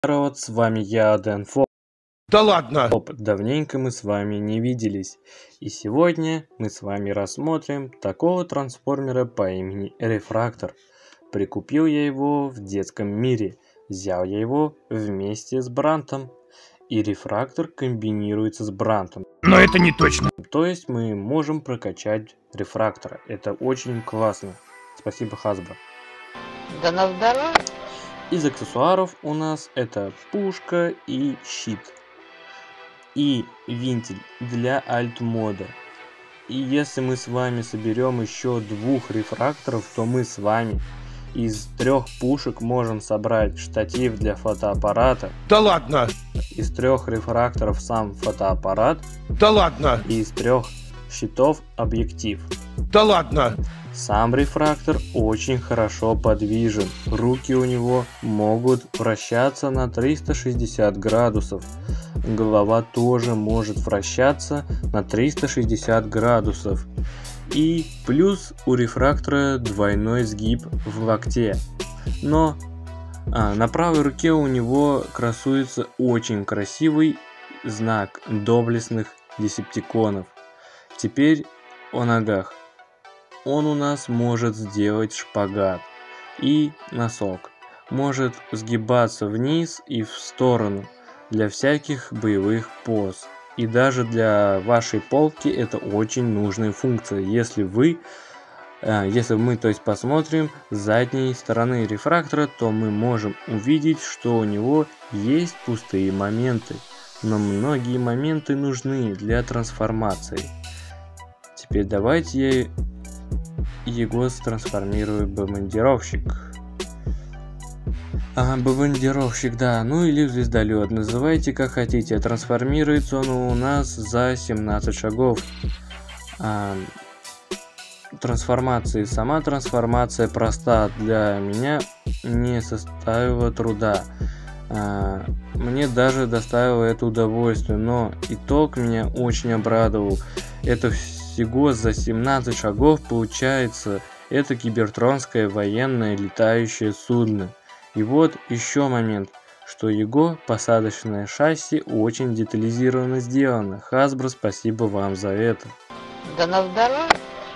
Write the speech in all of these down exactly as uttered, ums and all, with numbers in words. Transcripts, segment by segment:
Народ, с вами я, Дэн Фо. Да ладно! Давненько мы с вами не виделись. И сегодня мы с вами рассмотрим такого трансформера по имени Рефрактор. Прикупил я его в детском мире. Взял я его вместе с Брантом. И Рефрактор комбинируется с Брантом. Но это не точно. То есть мы можем прокачать Рефрактора. Это очень классно. Спасибо, Hasbro. Да на здоровье. Из аксессуаров у нас это пушка и щит. И вентиль для альт-мода. И если мы с вами соберем еще двух рефракторов, то мы с вами из трех пушек можем собрать штатив для фотоаппарата. Да ладно! Из трех рефракторов сам фотоаппарат. Да ладно! И из трех щитов объектив. Да ладно! Сам рефрактор очень хорошо подвижен. Руки у него могут вращаться на триста шестьдесят градусов. Голова тоже может вращаться на триста шестьдесят градусов. И плюс у рефрактора двойной сгиб в локте. Но а, на правой руке у него красуется очень красивый знак доблестных десептиконов. Теперь о ногах. Он у нас может сделать шпагат и носок. Может сгибаться вниз и в сторону для всяких боевых поз. И даже для вашей полки это очень нужная функция. Если вы, э, если мы то есть посмотрим с задней стороны рефрактора, то мы можем увидеть, что у него есть пустые моменты. Но многие моменты нужны для трансформации. Теперь давайте я его трансформирую в бомбардировщик. А, бомбардировщик, да, ну или в звездолет, называйте как хотите. Трансформируется он у нас за семнадцать шагов. А, трансформации, сама трансформация проста, для меня не составила труда. А, мне даже доставило это удовольствие, но итог меня очень обрадовал. Это всего за семнадцать шагов получается это кибертронское военное летающее судно. И вот еще момент, что его посадочное шасси очень детализированно сделано. Hasbro, спасибо вам за это. Да на здоровье.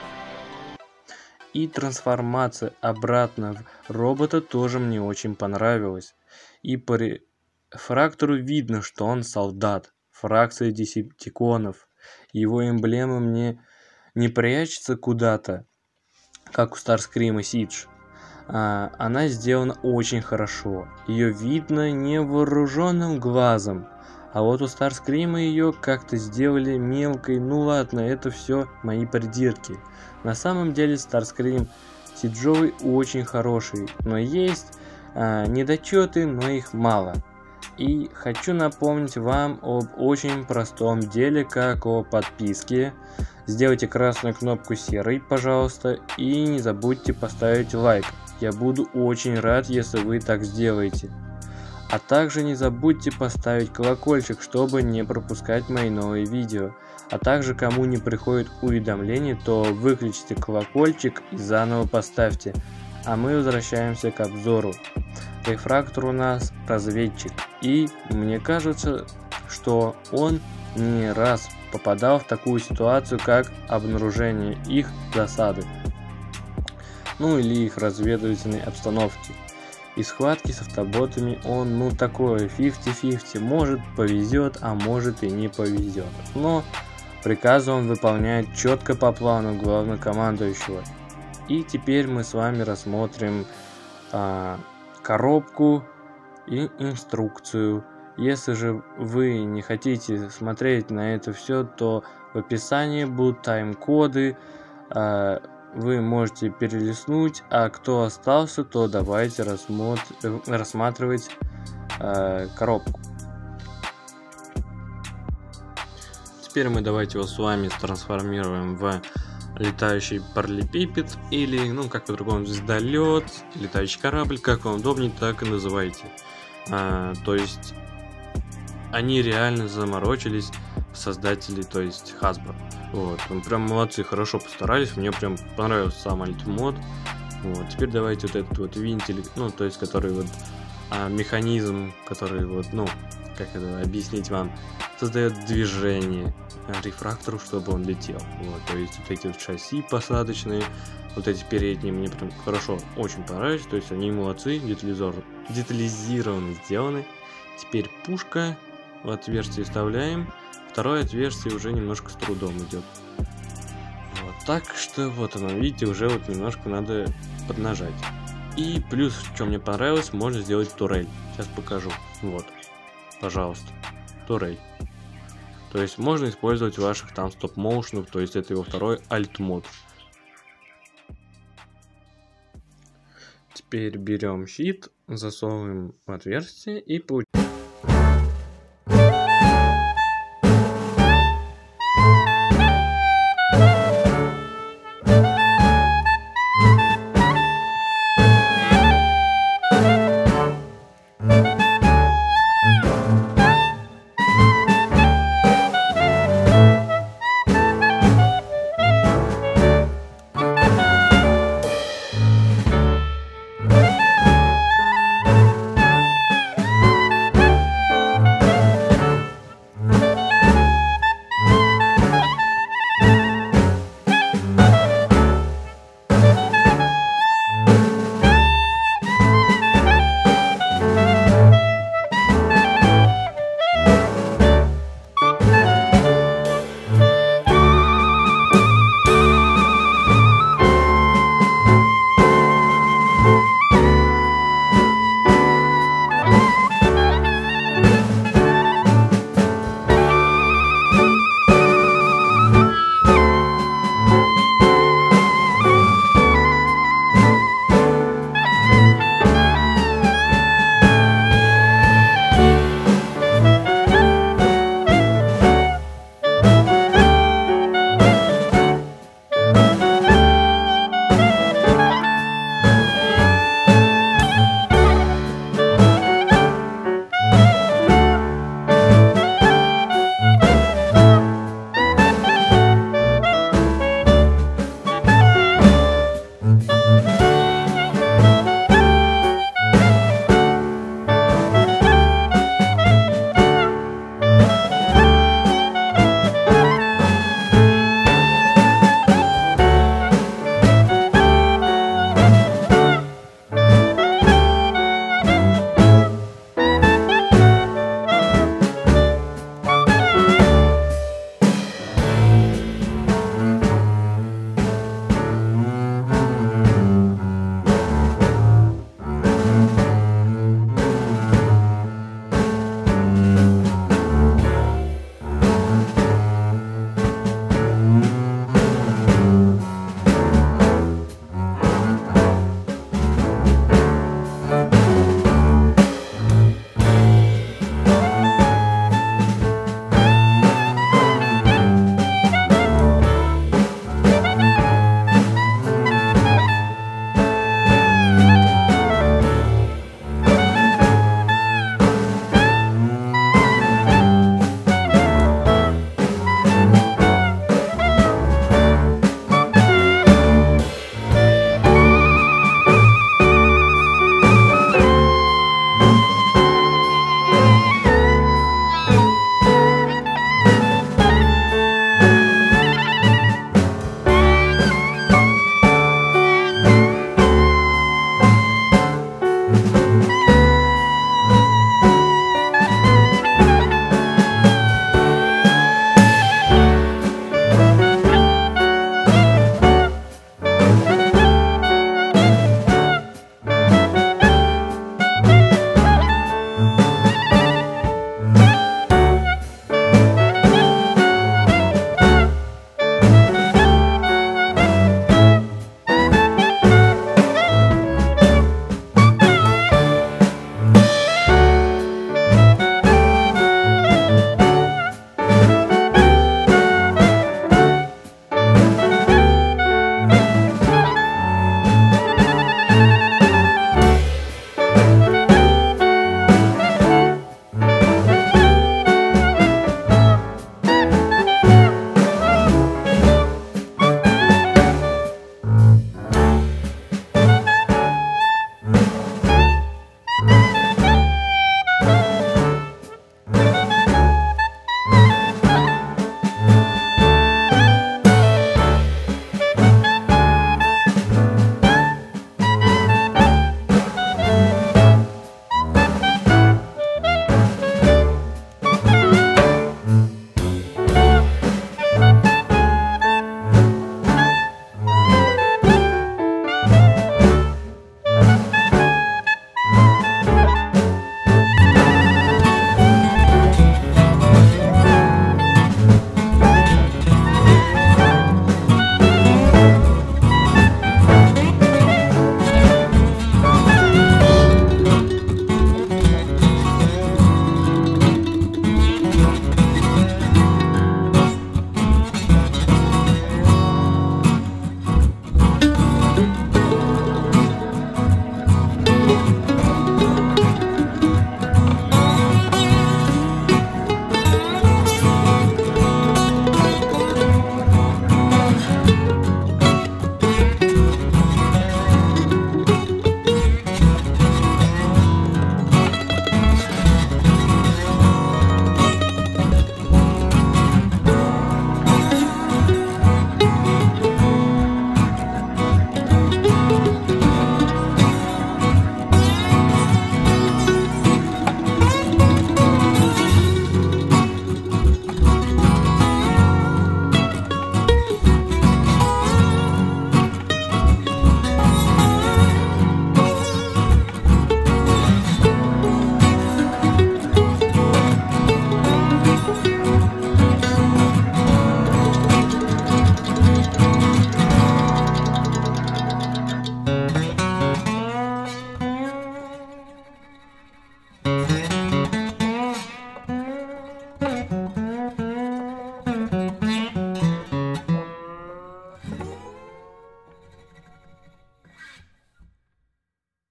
И трансформация обратно в робота тоже мне очень понравилась. И по рефрактору видно, что он солдат, фракция десептиконов. Его эмблема мне не прячется куда-то, как у Старскрима Сидж. А, она сделана очень хорошо. Ее видно невооруженным глазом. А вот у Старскрима ее как-то сделали мелкой. Ну ладно, это все мои придирки. На самом деле Старскрим Сиджовый очень хороший. Но есть а, недочеты, но их мало. И хочу напомнить вам об очень простом деле, как о подписке. Сделайте красную кнопку серой, пожалуйста, и не забудьте поставить лайк. Я буду очень рад, если вы так сделаете. А также не забудьте поставить колокольчик, чтобы не пропускать мои новые видео. А также, кому не приходит уведомление, то выключите колокольчик и заново поставьте. А мы возвращаемся к обзору. Рефрактор у нас разведчик. И мне кажется, что он не раз попадал в такую ситуацию, как обнаружение их засады. Ну или их разведывательной обстановки. И схватки с автоботами он, ну такое, пятьдесят на пятьдесят. Может повезет, а может и не повезет. Но приказы он выполняет четко по плану главнокомандующего. И теперь мы с вами рассмотрим а, коробку и инструкцию. Если же вы не хотите смотреть на это все, то в описании будут тайм-коды. А, вы можете перелистнуть, а кто остался, то давайте рассмотр... рассматривать а, коробку. Теперь мы давайте его с вами трансформируем в летающий параллелепипед, или, ну, как по-другому, звездолет, летающий корабль, как вам удобнее, так и называйте. А, то есть, они реально заморочились, создатели, то есть Hasbro. Вот, ну, прям молодцы, хорошо постарались, мне прям понравился сам альт-мод. Вот, теперь давайте вот этот вот винтель, ну, то есть, который вот а механизм, который вот, ну, как это объяснить вам, создает движение рефрактору, чтобы он летел. Вот, то есть вот эти вот шасси посадочные, вот эти передние мне прям хорошо, очень понравились, то есть они молодцы, детализированно сделаны. Теперь пушка в отверстие вставляем, второе отверстие уже немножко с трудом идет. Вот, так что вот оно, видите, уже вот немножко надо поднажать. И плюс, что мне понравилось, можно сделать турель. Сейчас покажу. Вот, пожалуйста, турель. То есть можно использовать ваших там стоп-моушенов, то есть это его второй альт-мод. Теперь берем щит, засовываем в отверстие и получаем.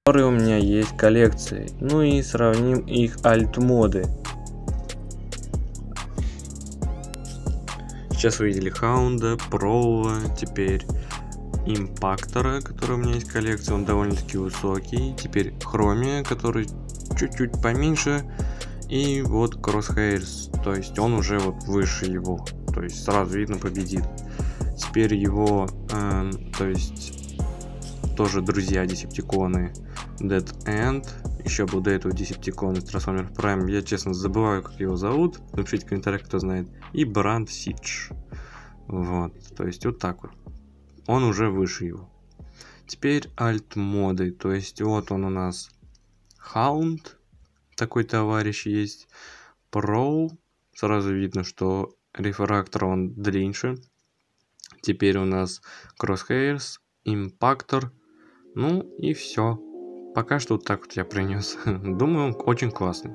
которые у меня есть коллекции. Ну и сравним их альт-моды. Сейчас вы видели Хаунда, Проува, теперь Импактора, который у меня есть коллекция, он довольно-таки высокий. Теперь Хромия, который чуть-чуть поменьше. И вот Crosshairs, то есть он уже вот выше его, то есть сразу видно победит. Теперь его, э, то есть тоже друзья Десептиконы, Dead End. Еще был до этого Десептикон из Transformers Prime, я честно забываю, как его зовут, напишите в комментариях, кто знает. И Brand Siege, вот, то есть вот так вот, он уже выше его. Теперь альт-моды, то есть вот он у нас Hound, такой товарищ есть, Pro, сразу видно, что рефрактор он длиннее. Теперь у нас Crosshairs, Impactor, ну и все. Пока что вот так вот я принес. Думаю, он очень классный.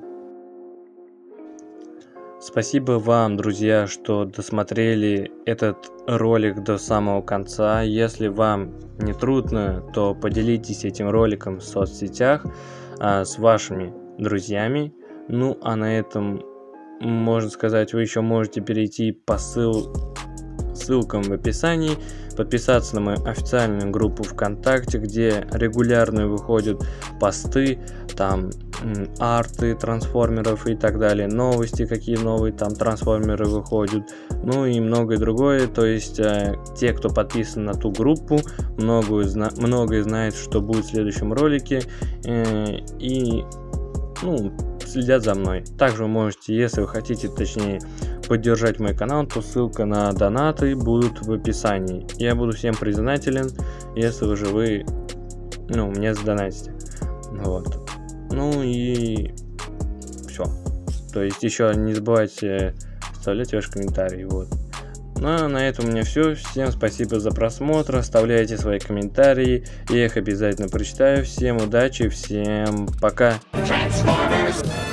Спасибо вам, друзья, что досмотрели этот ролик до самого конца. Если вам не трудно, то поделитесь этим роликом в соцсетях а, с вашими друзьями. Ну а на этом, можно сказать, вы еще можете перейти по ссыл... ссылкам в описании, подписаться на мою официальную группу ВКонтакте, где регулярно выходят посты, там арты трансформеров и так далее, новости, какие новые там трансформеры выходят, ну и многое другое. То есть э, те, кто подписан на ту группу, многое, зна многое знает, что будет в следующем ролике, э, и ну, следят за мной. Также вы можете, если вы хотите, точнее, поддержать мой канал, то ссылка на донаты будут в описании. Я буду всем признателен, если уже вы, ну, мне задонатите. Вот. Ну и все. То есть еще не забывайте оставлять ваши комментарии. Вот. Ну а на этом у меня все. Всем спасибо за просмотр. Оставляйте свои комментарии. Я их обязательно прочитаю. Всем удачи, всем пока. Transformers!